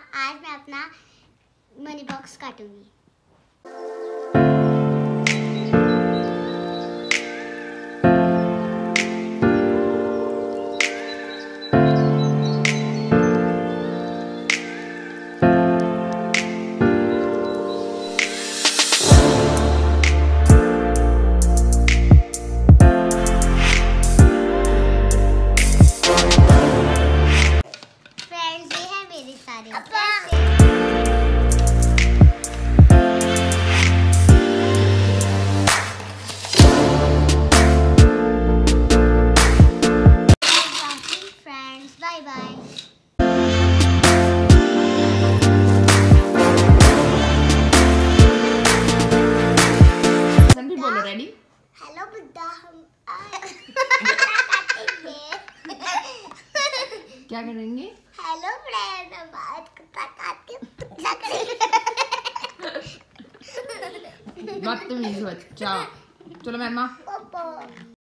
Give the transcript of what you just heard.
आज मैं अपना मनी बॉक्स काटूंगी। हेलो बुड्ढा, हम क्या करेंगे? हेलो फ्रेंड, हम आज कुत्ता काट के पुतला करेंगे। बदतमीज बच्चा। चलो मेहमा।